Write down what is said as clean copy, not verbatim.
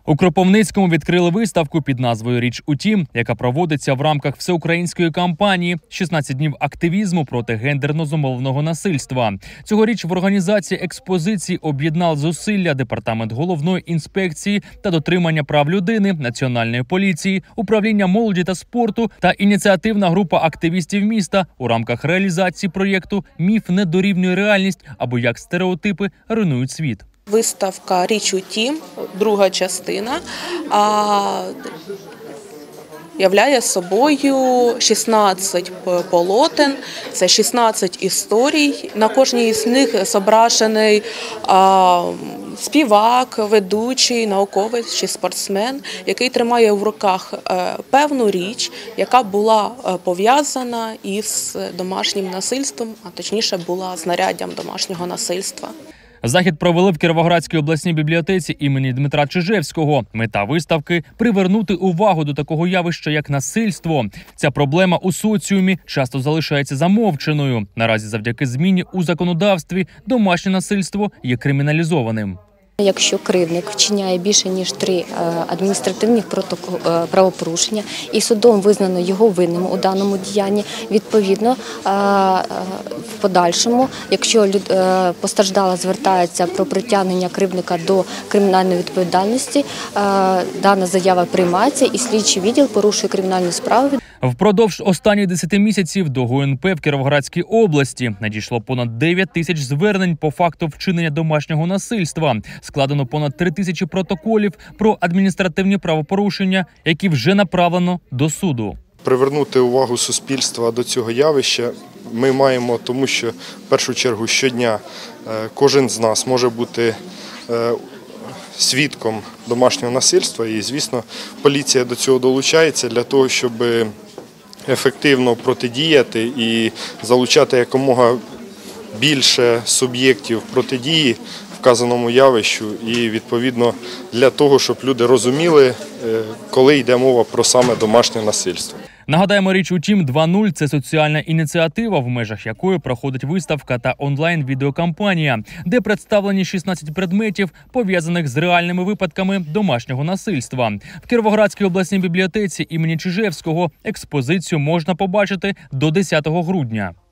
У Кропивницькому відкрили виставку під назвою «Річ у тім», яка проводиться в рамках всеукраїнської кампанії «16 днів активізму проти гендерно-зумовленого насильства». Цьогоріч в організації експозиції об'єднав зусилля Департамент головної інспекції та дотримання прав людини, Національної поліції, Управління молоді та спорту та ініціативна група активістів міста у рамках реалізації проєкту «Міф не дорівнює реальність» або «Як стереотипи руйнують світ». Виставка «Річ у тім», друга частина, являє собою 16 полотен, це 16 історій. На кожній з них зображений співак, ведучий, науковець чи спортсмен, який тримає в руках певну річ, яка була пов'язана із домашнім насильством, а точніше була знаряддям домашнього насильства. Захід провели в Кіровоградській обласній бібліотеці імені Дмитра Чижевського. Мета виставки – привернути увагу до такого явища, як насильство. Ця проблема у соціумі часто залишається замовченою. Наразі завдяки зміні у законодавстві домашнє насильство є криміналізованим. Якщо кривдник вчиняє більше ніж 3 адміністративних правопорушення і судом визнано його винним у даному діянні, відповідно, в подальшому, якщо постраждала звертається про притягнення кривдника до кримінальної відповідальності, дана заява приймається і слідчий відділ порушує кримінальну справу. Впродовж останніх 10 місяців до ГУНП в Кіровоградській області надійшло понад 9 тисяч звернень по факту вчинення домашнього насильства. Складено понад 3 тисячі протоколів про адміністративні правопорушення, які вже направлено до суду. Привернути увагу суспільства до цього явища ми маємо, тому що в першу чергу щодня кожен з нас може бути свідком домашнього насильства і, звісно, поліція до цього долучається для того, щоб ефективно протидіяти і залучати якомога більше суб'єктів протидії вказаному явищу і, відповідно, для того, щоб люди розуміли, коли йде мова про саме домашнє насильство. Нагадаємо, «Річ у тім 2.0» – це соціальна ініціатива, в межах якої проходить виставка та онлайн-відеокампанія, де представлені 16 предметів, пов'язаних з реальними випадками домашнього насильства. В Кіровоградській обласній бібліотеці імені Чижевського експозицію можна побачити до 10 грудня.